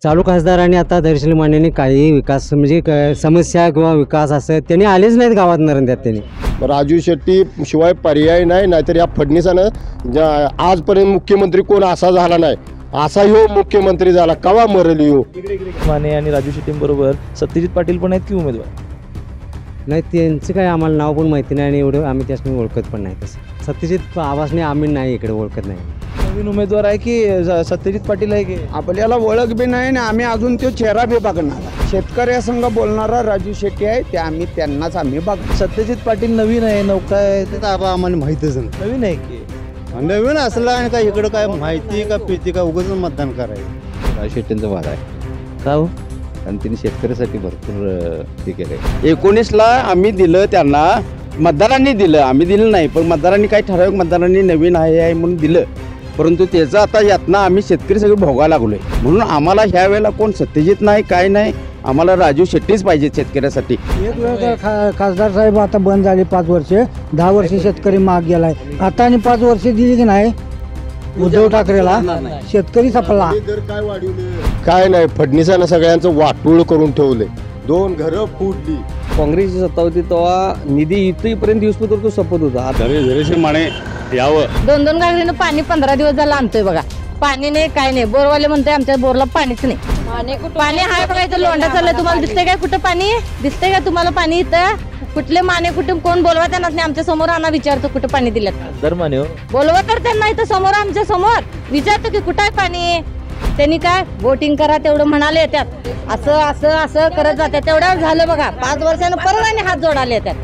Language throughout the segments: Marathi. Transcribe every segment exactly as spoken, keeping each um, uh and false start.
चालू खासदारांनी आता धैर्यशील मानेंनी काही विकास म्हणजे क- समस्या किंवा विकास असं त्यांनी आलेच नाहीत गावात नरंद्यात त्यांनी. राजू शेट्टी शिवाय पर्याय नाही. नाहीतर या फडणवीसानं ज्या आजपर्यंत मुख्यमंत्री कोण असा झाला नाही, असा ह्यो मुख्यमंत्री झाला. कवा मरेल ह्यो. माने आणि राजू शेट्टींबरोबर सत्यजित पाटील पण आहेत की उमेदवार? नाही, त्यांचं काय आम्हाला नाव पण माहिती नाही आणि एवढं आम्ही त्याच्याने ओळखत पण नाही. तसं सत्यजित आवाजने आम्ही नाही इकडे ओळखत नाही. नवीन उमेदवार आहे की स- सत्यजित पाटील आहे की? आपल्याला ओळख बी नाही आणि आम्ही अजून तो चेहरा बी बघणार. शेतकऱ्यासंग बोलणारा राजू शेट्टी आहे, ते आम्ही त्यांनाच आम्ही बघ. सत्यजित पाटील नवीन आहे नौका आहे ते आम्हाला माहितच नाही. नवीन आहे की? नवीन असला आणि काय इकडं काय माहिती का प्रीती का उगाच मतदान करायचं. राजू शेट्टींचा वाद आहे का हो? आणि त्यांनी शेतकऱ्यासाठी भरपूर अ, हे केलं. एकोणीसला आम्ही दिलं त्यांना, मतदारांनी दिलं, आम्ही दिलं नाही. पण मतदारांनी काही ठराविक मतदारांनी नवीन आहे आहे म्हणून दिलं. परंतु त्याचं आता यातनं आम्ही शेतकरी सगळे भोगायला लागलोय. म्हणून आम्हाला ह्या वेळेला कोण सत्यजित नाही, काय नाही, आम्हाला राजू शेट्टीच पाहिजे शेतकऱ्यासाठी. एक वेळ खा खासदार साहेब आता बंद झाले पाच वर्षे, दहा वर्ष शेतकरी माग गेलाय. आता आणि पाच वर्ष दिली की नाही उद्धव ठाकरेला, शेतकरी सापडला. काय नाही, फडणवीसानं सगळ्यांचं वाटूळ करून ठेवलंय. दोन घरं फुटली. काँग्रेसची सत्ता होती तेव्हा निधी इथपर्यंत युज तो सपत होता. धैर्यशील माने यावं. दोन दोन गाडीनं पाणी पंधरा दिवस झाला आणतोय बघा. पाणी नाही, काय नाही. बोरवाले म्हणतोय आमच्या बोरला पाणीच नाही. पाणी हाय बघा, इथं लोंढा चाललंय. तुम्हाला दिसतंय काय कुठं पाणी? दिसतंय का तुम्हाला पाणी इथं? कुठले माने कुठे कोण बोलवा त्यांना नाही. आमच्या समोर आणा, विचारतो कुठं पाणी दिलं. दर माने हो. बोलवा तर त्यांना इथं समोर, आमच्या समोर विचारतो की कुठं आहे पाणी. त्यांनी काय वोटिंग करा तेवढं म्हणाले येतात. असं असं असं करत जातात. तेवढं झालं बघा. पाच वर्षानं परत आणि हात जोडाले येतात.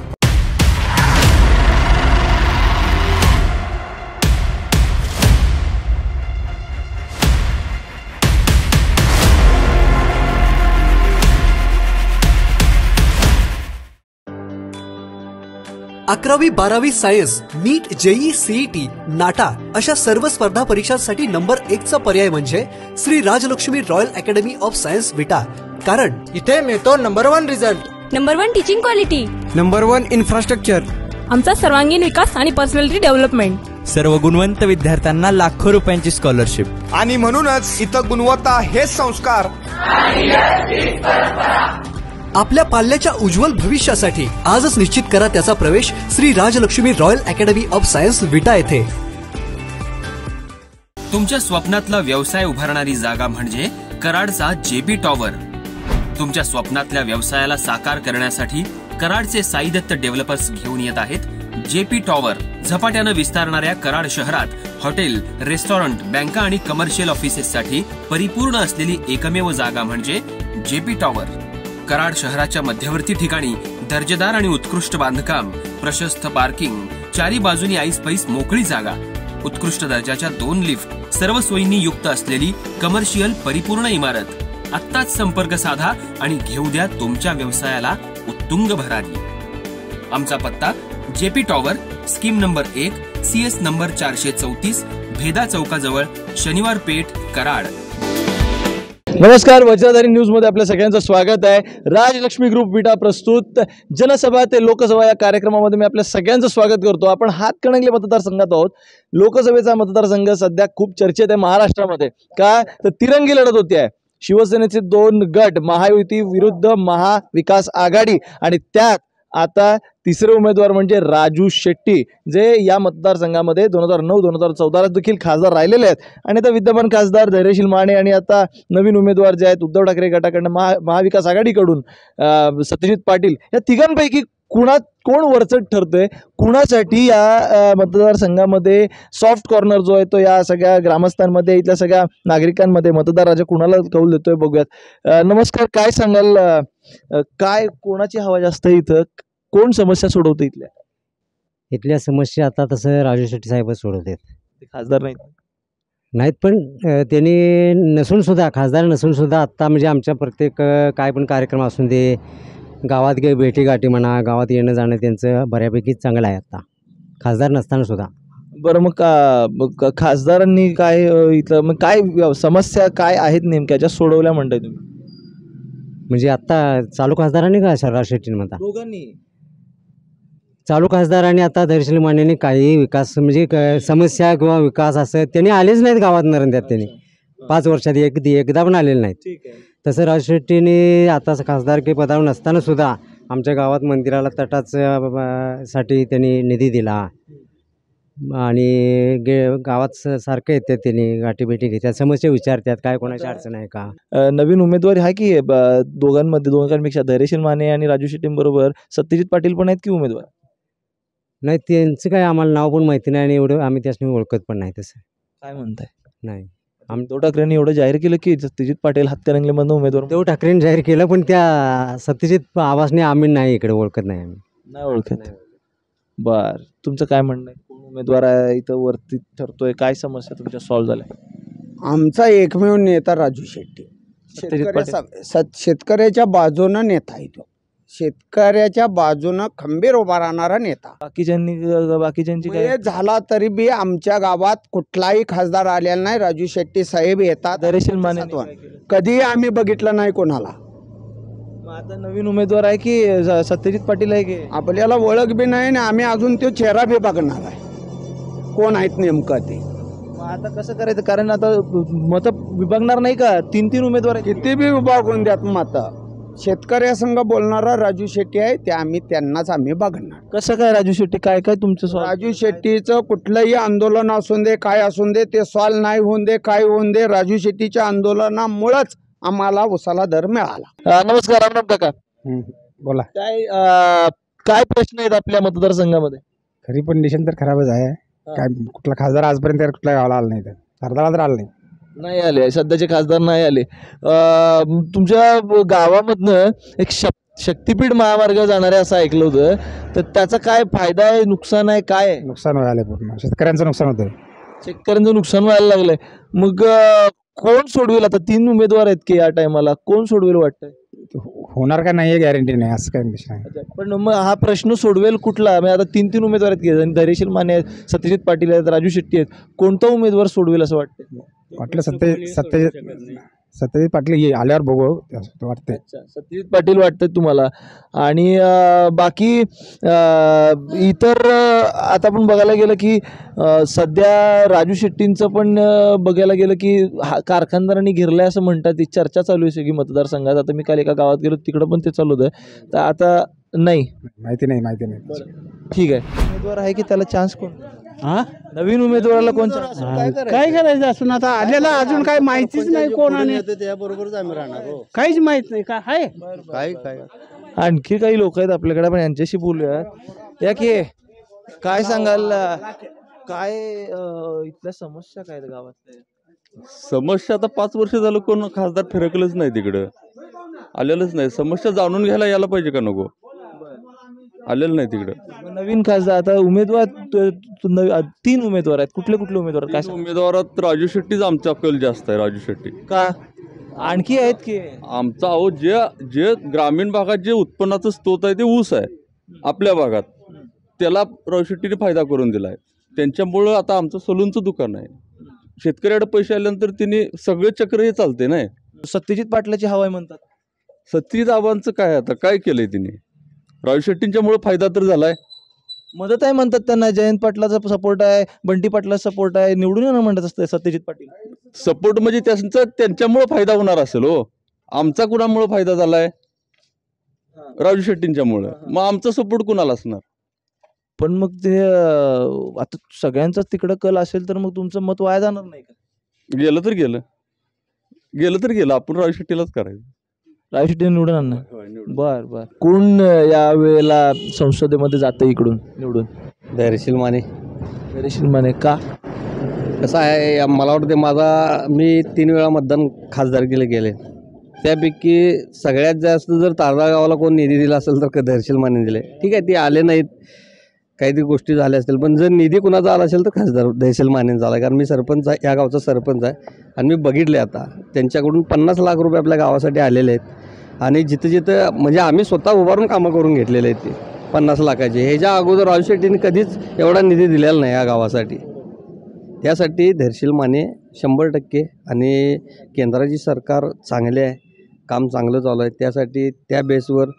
अकरावी बारावी science, NEET, JEE, CET, NATA अशा सर्व स्पर्धा परीक्षांसाठी नंबर एकचा पर्याय म्हणजे Shri Rajlakshmi Royal Academy of Science Vita. कारण इथे मिळतो number one result, number one teaching quality, number one infrastructure, आमचा सर्वांगीण विकास आणि पर्सनॅलिटी डेव्हलपमेंट, सर्व गुणवंत विद्यार्थ्यांना लाखो रुपयांची स्कॉलरशिप आणि म्हणूनच इथं गुणवत्ता हेच संस्कार. आपल्या पाल्याच्या उज्ज्वल भविष्यासाठी आजच निश्चित करा त्याचा प्रवेश Shri Rajlakshmi Royal Academy of Science Vita येथे. तुमच्या स्वप्नातला व्यवसाय उभारणारी जागा म्हणजे कराडचा जेपी टॉवर. तुमच्या स्वप्नातल्या व्यवसायाला साकार करण्यासाठी कराडचे साई दत्त डेव्हलपर्स घेऊन येत आहेत जेपी टॉवर. झपाट्यानं विस्तारणाऱ्या कराड शहरात हॉटेल, रेस्टॉरंट, बँका आणि कमर्शियल ऑफिसेससाठी परिपूर्ण असलेली एकमेव जागा म्हणजे जेपी टॉवर. कराड शहराच्या मध्यवर्ती ठिकाणी दर्जेदार आणि उत्कृष्ट बांधकाम, प्रशस्त पार्किंग, चारी बाजूनी ऐस पैस मोकळी जागा, उत्कृष्ट दर्जाच्या दोन लिफ्ट, सर्व सोयींनी युक्त असलेली कमर्शियल परिपूर्ण इमारत. आत्ताच संपर्क साधा आणि घेऊ द्या तुमच्या व्यवसायाला उत्तुंग भरारी. आमचा पत्ता जेपी टॉवर, स्कीम नंबर एक, सीएस नंबर चारशे चौतीस, भेदा चौकाजवळ, शनिवार पेठ, कराड. नमस्कार, वज्रधारी न्यूज मध्ये आपल्या सगळ्यांचं स्वागत आहे. राजलक्ष्मी ग्रुप विटा प्रस्तुत जनसभा ते लोकसभा या कार्यक्रमामध्ये मी आपल्या सगळ्यांचं स्वागत करतो. आपण हातकणंगले मतदारसंघात आहोत. लोकसभेचा मतदारसंघ सध्या खूप चर्चेत आहे महाराष्ट्रामध्ये. का तर तिरंगी लढत होती आहे. शिवसेनेचे दोन गट, महायुती विरुद्ध महाविकास आघाडी, आणि त्यात आता तिसरे उमेदवार म्हणजे राजू शेट्टी, जे या मतदारसंघामध्ये दोन हजार नऊ दोन हजार चौदाला देखील खासदार राहिलेले आहेत. आणि आता विद्यमान खासदार धैर्यशील माने आणि आता नवीन उमेदवार जे आहेत उद्धव ठाकरे गटाकडनं महा महाविकास आघाडीकडून सत्यजित पाटील, या तिघांपैकी कुणा कोण वरचढ ठरतंय, कुणासाठी या मतदारसंघामध्ये सॉफ्ट कॉर्नर जो आहे तो या सगळ्या ग्रामस्थांमध्ये, इथल्या सगळ्या नागरिकांमध्ये मतदार राजा कुणाला कौल देतोय बघूयात. नमस्कार, काय सांगाल, काय कोणाची हवा जास्त आहे इथं? कोण समस्या सोडवते इथल्या? इथल्या समस्या आता तसं राजू शेट्टी साहेबच सोडवतात. खासदार नाहीत नाहीत पण अ, त्यांनी नसून सुद्धा, खासदार नसून सुद्धा आत्ता म्हणजे आमच्या प्रत्येक अ, काय पण कार्यक्रम असून दे, गावात काही भेटीगाठी म्हणा, गावात येणं जाणं त्यांचं बऱ्यापैकी चांगलं आहे आत्ता, खासदार नसताना सुद्धा. बरं, मग का मग खासदारांनी काय अ, इथलं मग काय व्य- समस्या काय आहेत नेमक्या ज्या सोडवल्या म्हणताय तुम्ही? म्हणजे आत्ता चालू खासदारांनी का राजू शेट्टी म्हणता, दोघांनी चालू खासदारांनी आता धैर्यशील मानेंनी काही विकास म्हणजे क- समस्या किंवा विकास असं त्यांनी आलेच नाहीत गावात नरंद्यात त्यांनी. पाच वर्षात एक एकदा पण आलेले नाहीत. ठीक आहे. तसं राजू शेट्टीने आता खासदारकी पदावर नसताना सुद्धा आमच्या गावात मंदिराला तटाचं साठी त्यांनी निधी दिला आणि गे गावात स सारखं येतात त्यांनी गाठीभेटी घेतात, समस्या विचारतात, काय कोणाची अडचण आहे का. अ, नवीन उमेदवार आहे की ब- दोघांमध्ये दोघांपेक्षा धैर्यशील माने आणि राजू शेट्टींबरोबर सत्यजित पाटील पण आहेत की उमेदवार? नाही, त्यांचं काय आम्हाला नाव पण माहिती नाही आणि एवढं आम्ही त्यासनी ओळखत पण नाही. तसं काय म्हणताय? नाही. उद्धव ठाकरेंनी एवढं जाहीर केलं की सत्यजित पाटील हातकणंगलेमधून उमेदवार उद्धव ठाकरेंनी जाहीर केलं, पण त्या सत्यजित आवाजने आम्ही नाही इकडे ओळखत नाही आम्ही. नाही ओळखत. बर, तुमचं काय म्हणणं आहे? कोण उमेदवार आहे इथं वरती ठरतोय? काय समस्या तुमच्या सॉल्व्ह झाल्या? आमचा एकमेव नेता राजू शेट्टी. सत्यजित शेतकऱ्या सत- शेतकऱ्याच्या बाजूनं नेता आहे तो. शेतकऱ्याच्या बाजूनं खंबीर उभा राहणारा नेता. बाकीच्यांनी बाकीच्यांची काय? वय झाला तरी बी आमच्या गावात कुठलाही खासदार आलेला नाही. राजू शेट्टी साहेब येतात. धैर्यशील माने कधीही आम्ही बघितलं नाही कोणाला. आता नवीन उमेदवार आहे की स- सत्यजित पाटील आहे की? आपल्याला ओळख बी नाही आणि आम्ही अजून तो चेहरा बी बघणार आहे कोण आहेत नेमकं ते. मग आता कसं करायचं? कारण आता मत विभागणार नाही का? तीन तीन उमेदवार आहेत. किती बी विभागून द्यात मत, शेतकऱ्यासंग बोलणारा राजू शेट्टी आहे ते आम्ही त्यांनाच आम्ही बघणार. कसं काय राजू शेट्टी? काय काय तुमचं सॉल्व? राजू शेट्टीचं कुठलंही आंदोलन असून दे, काय असून दे, ते सॉल्व नाही होऊन दे, काय होऊन दे, राजू शेट्टीच्या आंदोलनामुळंच आम्हाला उसाला दर मिळाला. अ, नमस्कार रामराम काका. बोला. काय अ, काय प्रश्न आहेत आपल्या मतदारसंघामध्ये? खरी कंडिशन तर खराबच आहे. काय कुठला खासदार आजपर्यंत तर कुठल्या गावाला आला नाही, तर सरदारला तर आला नाही. नाही आले, सध्याचे खासदार नाही आले. अ, तुमच्या गावामधनं एक शक शक्तीपीठ महामार्ग जाणार आहे असं ऐकलं होतं, तर त्याचा काय फायदा आहे, नुकसान आहे, काय आहे? नुकसान व्हायला पूर्ण शेतकऱ्यांचं नुकसान होतं. शेतकऱ्यांचं नुकसान व्हायला लागलंय. मग अ, कोण सोडवेल? आता तीन उमेदवार आहेत की या टायमाला, कोण सोडवेल वाटतंय? होणार का नाही गॅरंटी नाही, असं काही कंडिशन आहे. पण मग हा प्रश्न सोडवेल कुठला? म्हणजे आता तीन तीन उमेदवार आहेत की, धैर्यशील माने आहेत, सत्यजित पाटील आहेत, राजू शेट्टी आहेत, कोणता उमेदवार सोडवेल असं वाटतं? वाटलं सत्य सत्यजित सत्यजित पाटील ये- आल्यावर बघू असं वाटतंय. अच्छा, सत्यजित पाटील वाटतं तुम्हाला. आणि अ, बाकी अ, इतर अ, आता आपण बघायला गेलं की अ, सध्या राजू शेट्टींचं पण अ, बघायला गेलं की हा कारखानदारांनी घेरलाय असं म्हणतात. ती चर्चा चालू आहे सगळी मतदारसंघात. आता मी काल एका गावात गेलो, तिकडं पण ते चालू होतं. तर आता नाही माहिती नाही माहिती नाही ठीक आहे. उमेदवार आहे की त्याला चान्स कोण? हा, नवीन उमेदवाराला कोण chance? काय करायचं असून आता आलेला अजून काय माहितीच नाही कोणाने, त्याबरोबरच आम्ही राहणार हो. काहीच माहित नाही. काय आहे काय काय आणखी काही लोक आहेत आपल्याकडे, पण यांच्याशी बोलूया. या की काय सांगाल, काय अ, इथल्या समस्या काय आहेत गावातल्या? समस्या आता पाच वर्ष झालं कोण खासदार फिरकलंच नाही तिकडं, आलेलंच नाही. समस्या जाणून घ्यायला यायला पाहिजे का नको? आलेलं नाही तिकडं. नवीन खासदार आता उमेदवार त- त- नवी- अ, तीन उमेदवार आहेत. कुठले कुठले उमेदवार आहेत? काय सांग- उमेदवारात राजू शेट्टीच आमचा कल जास्त आहे. राजू शेट्टी का? आणखी आहेत की? आमचा अहो जे जे ग्रामीण भागात जे उत्पन्नाचं स्रोत आहे ते ऊस आहे आपल्या भागात, त्याला राजू शेट्टीने फायदा करून दिला आहे. त्यांच्यामुळं आता आमचं सलूनचं दुकान आहे. शेतकऱ्याकडे पैसे आल्यानंतर तिने सगळे चक्र हे चालते नाही. सत्यजित पाटलाची हवाय म्हणतात. सत्यजित आबांचं काय आता काय केलंय तिने? राजू शेट्टींच्यामुळे फायदा तर झालाय. मदत आहे म्हणतात त्यांना. जयंत पाटलाचा सपोर्ट आहे, बंटी पाटलाचा सपोर्ट आहे, निवडून येणार म्हणतात असतं सत्यजित पाटील. सपोर्ट म्हणजे त्यांचा त्यांच्यामुळे फायदा होणार असेल हो. आमचा कुणामुळे फायदा झालाय? राजू शेट्टींच्यामुळे. मग आमचा सपोर्ट कुणाला असणार? पण मग ते अ, आता सगळ्यांचाच तिकडं कल असेल तर मग तुमचं मत वाया जाणार नाही का? गेलं तर गेलं गेलं तर गेलं आपण राजू शेट्टीलाच करायचं. राजू शेट्टी निवडून आणणार. बर बर. कोण अ, या वेळेला संसदेमध्ये जातं इकडून निवडून? धैर्यशील माने. धैर्यशील माने का? कसं आहे, मला वाटते माझा मी तीन वेळा मतदान खासदारकीला गेले, त्यापैकी सगळ्यात जास्त जर तारदाळ गावाला कोण निधी दिला असेल तर धैर्यशील माने दिले. ठीक आहे, ते आले नाहीत, काहीतरी गोष्टी झाल्या असतील, पण जर निधी कुणाचा आला असेल तर खासदार धैर्यशील माने झाला. कारण मी सरपंच आहे, या गावचा सरपंच आहे आणि मी बघितले आता त्यांच्याकडून पन्नास लाख रुपये आपल्या गावासाठी आलेले आहेत. आणि जिथं जिथं म्हणजे आम्ही स्वतः उभारून कामं करून घेतलेले आहेत ते पन्नास लाखाचे. ह्याच्या अगोदर राजू शेट्टीने कधीच एवढा निधी दिलेला नाही या गावासाठी. त्यासाठी धैर्यशील माने शंभर टक्के. आणि केंद्राची सरकार चांगले आहे, काम चांगलं चालू आहे, त्यासाठी त्या बेसवर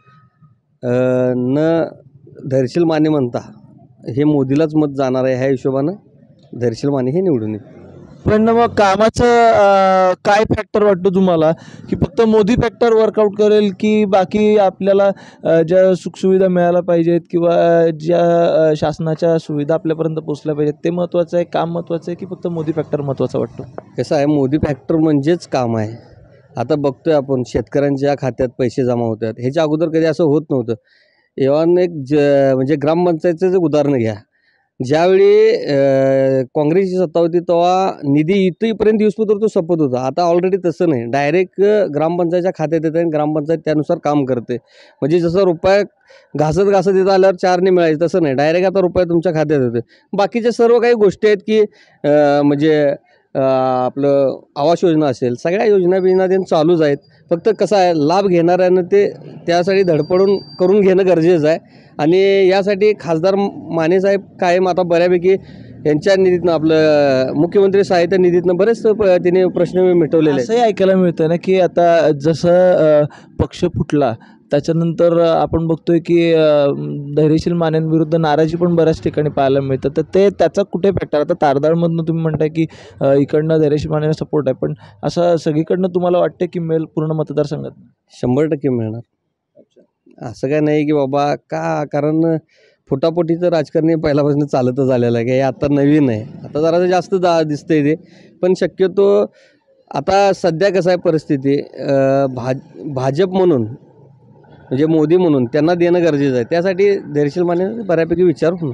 न धैर्यशील माने म्हणता हे मोदीलाच मत जाणार आहे, ह्या हिशोबानं धैर्यशील माने हे निवडून येईल. पण मग कामाचं अं, काय फॅक्टर वाटतो तुम्हाला की फक्त मोदी फॅक्टर वर्कआउट करेल की बाकी आपल्याला अं, ज्या सुखसुविधा मिळायला पाहिजेत किंवा ज्या अं, शासनाच्या सुविधा आपल्यापर्यंत पोहोचल्या पाहिजेत ते महत्त्वाचं आहे, काम महत्त्वाचं आहे की फक्त मोदी फॅक्टर महत्त्वाचं वाटतो? कसं आहे, मोदी फॅक्टर म्हणजेच काम आहे. आता बघतोय आपण शेतकऱ्यांच्या खात्यात पैसे जमा होतात, ह्याच्या अगोदर कधी असं होत नव्हतं. एव्हान एक ज म्हणजे ग्रामपंचायतचं जे उदाहरण घ्या, ज्यावेळी अ, काँग्रेसची सत्ता होती तेव्हा निधी इथपर्यंत येऊसपर्यंत तो संपत होता. आता ऑलरेडी तसं नाही, डायरेक्ट ग्रामपंचायतच्या खात्यात येतं आणि ग्रामपंचायत त्यानुसार काम करते. म्हणजे जसं रुपये घासत घासत येतं आल्यावर चारने मिळायचं तसं नाही, डायरेक्ट आता रुपये तुमच्या खात्यात येते. बाकीच्या सर्व काही गोष्टी आहेत की अ, म्हणजे अ, आपलं आवास योजना असेल, सगळ्या योजना बिजना त्यांनी चालूच आहेत. फक्त कसं आहे, लाभ घेणाऱ्यानं ते त्यासाठी धडपडून करून घेणं गरजेचं आहे. आणि यासाठी खासदार माने साहेब कायम आता बऱ्यापैकी यांच्या निधीतनं आपलं मुख्यमंत्री सहाय्यता निधीतनं बरेच प- त्यांनी प्रश्न मिटवलेले आहेत. असंही ऐकायला मिळतं ना की आता जसं अ, पक्ष फुटला त्याच्यानंतर अ, आपण बघतोय की अ, धैर्यशील मानेंविरुद्ध नाराजी पण बऱ्याच ठिकाणी पाहायला मिळतं. तर ते त्याचा कुठे फॅक्टर? आता तारदाळमधनं तुम्ही म्हणताय की अ, इकडनं धैर्यशील मानेला सपोर्ट आहे, पण असं सगळीकडनं तुम्हाला वाटतं की मिळेल पूर्ण मतदारसंघात? शंभर टक्के मिळणार. असं काय नाही की बाबा का, कारण फुटाफुटीचं राजकारण हे पहिल्यापासून चालतच आलेलं आहे, की हे आता नवीन आहे. आता जरा जास्त दा दिसतंय ते, पण शक्यतो आता सध्या कसं आहे परिस्थिती, अं, भाज भाजप म्हणून म्हणजे मोदी म्हणून त्यांना देणं गरजेचं आहे. त्यासाठी धैर्यशील माने बऱ्यापैकी विचार होणार.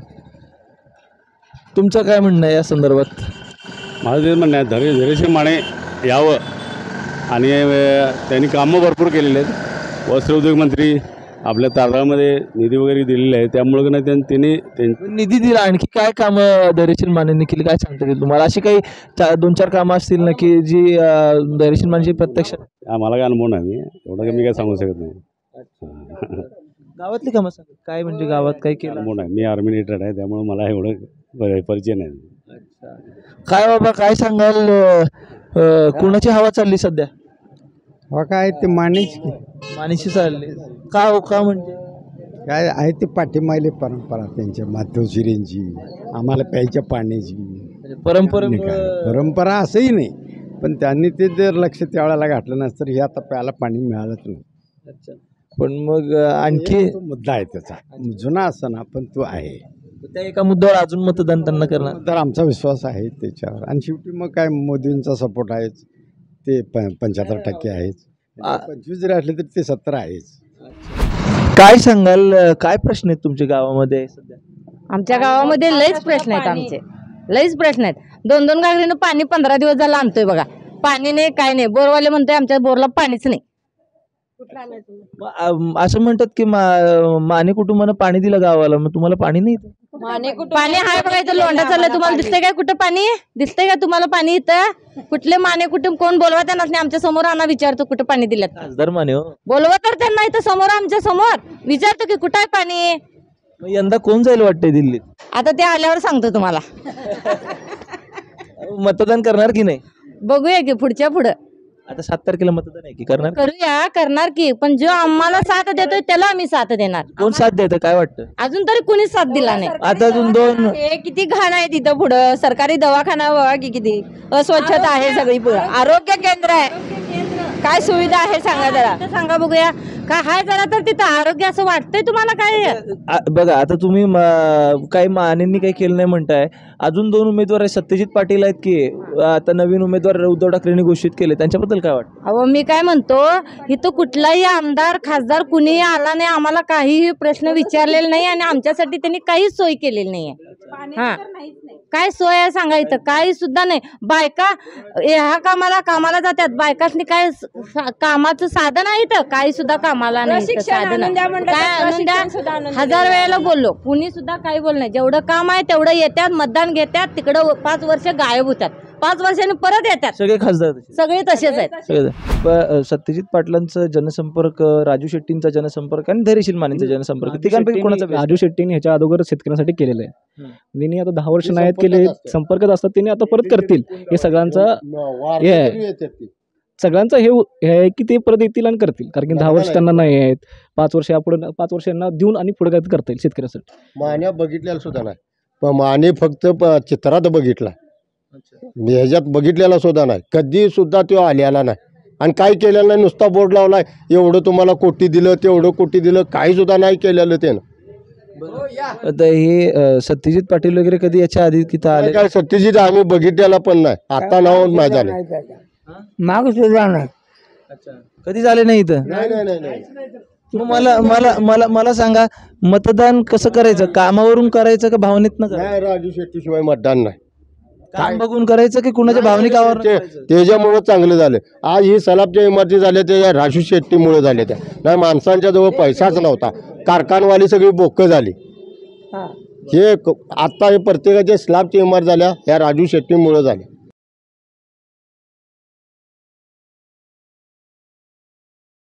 तुमचं काय म्हणणं आहे या संदर्भात? माझं ते म्हणणं आहे, धैर्य धैर्यशील माने यावं आणि अ, त्यांनी कामं भरपूर केलेले आहेत. वस्त्रोद्योग मंत्री आपल्या तारदाळमध्ये निधी वगैरे दिलेले आहे, त्यामुळे नाही त्यां- त्यांनी त्यां- निधी दिला, आणखी काय कामं धैर्यशील मानेंनी केली काय सांगता येईल तुम्हाला? अशी काही चा दोन चार कामं असतील ना की जी अ, धैर्यशील मानेची प्रत्यक्ष आम्हाला काय अनुभव नाही, मी एवढं काही मी काय सांगू शकत नाही. गावातली कामं सांगा, काय म्हणजे गावात काय केलं? अनुभव नाही, मी आर्मी रिटायर्ड आहे, त्यामुळे मला एवढं प- परिचय नाही. काय बाबा काय सांगाल, अ, अ, कोणाची हवा चालली सध्या? हो काय ते मानेच मानेची चालली का हो, का म्हणजे काय आहे ते पाठीमागली परंपरा त्यांच्या मातोश्रींची, आम्हाला प्यायच्या पाण्याची परंपरे परंपरा असंही नाही, पण त्यांनी ते जर लक्ष त्यावेळेला घातलं नसतं हे आता प्यायला पाणी मिळालंच नाही. अच्छा, पण मग अ, आणखी तो मुद्दा आहे त्याचा, जुना असताना पण तो आहे. त्या एका मुद्द्यावर अजून मतदान त्यांना करणार? तर आमचा विश्वास आहे त्याच्यावर. आणि शेवटी मग काय मोदींचा सपोर्ट आहेच, ते प पंच्याहत्तर टक्के आहेच. पंचवीस जरी असले तरी ते सत्तर आहेच. काय सांगाल, अ, काय प्रश्न आहेत तुमच्या गावामध्ये सध्या? आमच्या गावामध्ये लईच प्रश्न आहेत, आमचे लईच प्रश्न आहेत. दोन दोन गागरीनं पाणी पंधरा दिवस झालं आणतोय बघा, पाणी नाही काय नाही. बोरवाले म्हणतोय आमच्या बोरला पाणीच नाही. मग, अ, असं म्हणतात की मा- माने कुटुंबानं पाणी दिलं गावाला, मग तुम्हाला पाणी नाही? पाणी हाय बघायचं, लोंढा चाललंय. तुम्हाला दिसतंय काय कुठं पाणी? दिसतंय का तुम्हाला पाणी इथं? कुठले माने कुटुंब कोण बोलवा त्यांना नाही, आमच्या समोर आणा विचारतो कुठं पाणी दिलं. खासदार माने हो, बोलवा तर त्यांना इथं समोर, आमच्या समोर विचारतो की कुठं आहे पाणी. मग यंदा कोण जाईल वाटतंय दिल्लीत? आता ते आल्यावर सांगतो तुम्हाला. मतदान करणार की नाही? बघूया की पुढच्या पुढं. आता सात तारखेला मतदान आहे की करणार? करूया, करणार की, पण जो आम्हाला साथ देतोय त्याला आम्ही साथ देणार. कोण साथ देतं काय वाटतं? अजून तरी कुणी साथ दिला नाही. आता अजून दोन हे किती घाण आहे तिथं पुढं. सरकारी दवाखाना बघा की किती अस्वच्छता आहे सगळी पुढं. आरोग्य केंद्र आहे, काय सुविधा आहे सांगा जरा, सांगा बघूया काय हाय जरा तर तिथं आरोग्य असं वाटतंय तुम्हाला काय? आ- बघा आता तुम्ही म- काही मानेंनी काही केलं नाही म्हणताय, अजून दोन उमेदवार आहेत, सत्यजित पाटील आहेत की आता नवीन उमेदवार उद्धव ठाकरेंनी घोषित केले, त्यांच्याबद्दल काय वाटतं? अहो मी काय म्हणतो, इथं कुठलाही आमदार खासदार कुणीही आला नाही, आम्हाला काहीही प्रश्न विचारलेला नाही आणि आमच्यासाठी त्यांनी काहीच सोय केलेली नाहीये. हा काय सोय आहे सांगा, इथं काही सुद्धा नाही. बायका ह्या कामाला कामाला जातात, बायकासनी काय स- कामाचं साधन आहे इथं? काही सुद्धा कामाला नाही इथं साधन. काय आणून द्या, हजार वेळेला बोललो, कुणी सुद्धा काही बोल नाही. जेवढं काम आहे तेवढं येतात, मतदान घेतात, तिकडं पाच वर्ष गायब होतात, पाच वर्षांनी परत येतात. सगळे खासदार तसे? सगळे तसेच आहेत. सगळे. प- अ, सत्यजित पाटलांचा जनसंपर्क, राजू शेट्टींचा जनसंपर्क आणि धैर्यशील मानेंचा जनसंपर्क, तिघांपैकी कोणाचा बेस्ट? राजू शेट्टीने ह्याच्या अगोदर शेतकऱ्यांसाठी केलेलं आहे. त्यांनी आता दहा वर्ष नाहीत केले, संपर्कात असतात, त्यांनी आता परत करतील. हे सगळ्यांचा हे आहे, सगळ्यांचं हे हे आहे की ते परत येतील आणि करतील, कारण की दहा वर्ष त्यांना नाही आहेत. पाच वर्ष यापुढे पाच वर्ष यांना देऊन आणि पुढे काय करता येईल शेतकऱ्यासाठी. मान्या बघितलेला सुद्धा नाही, पण माने फक्त प- चित्रात बघितला. मी ह्याच्यात बघितलेला सुद्धा नाही, कधी सुद्धा तो आलेला नाही आणि काय केलेलं नाही. नुसता बोर्ड लावलाय, एवढं तुम्हाला कोटी दिलं तेवढं कोटी दिलं, काही सुद्धा नाही केलेलं त्यानं. आता हे अ, सत्यजित पाटील वगैरे कधी याच्या आधी तिथं आले? काय सत्यजित आम्ही बघितलेला पण नाही, आता नाव नाही झाले. माग सुद्धा नाही. कधी झाले नाही इथं? नाही नाही नाही नाही. मग मला मला मला मला सांगा, मतदान कसं करायचं? कामावरून करायचं का भावनेतनं करायचं? नाही, राजू शेट्टीशिवाय मतदान नाही. काम बघून करायचं की कुणाच्या भावनिकावर? ते त्याच्यामुळं चांगलं झालं. आज ही सलाबच्या इमारती झाल्या त्या राजू शेट्टीमुळे झाल्या. त्या नाही, माणसांच्या जवळ पैसाच नव्हता, कारखानवाली सगळी बोकं झाली. हे क- आता हे प्रत्येकाच्या स्लॅबची इमारत झाल्या ह्या राजू शेट्टीमुळे झाल्या.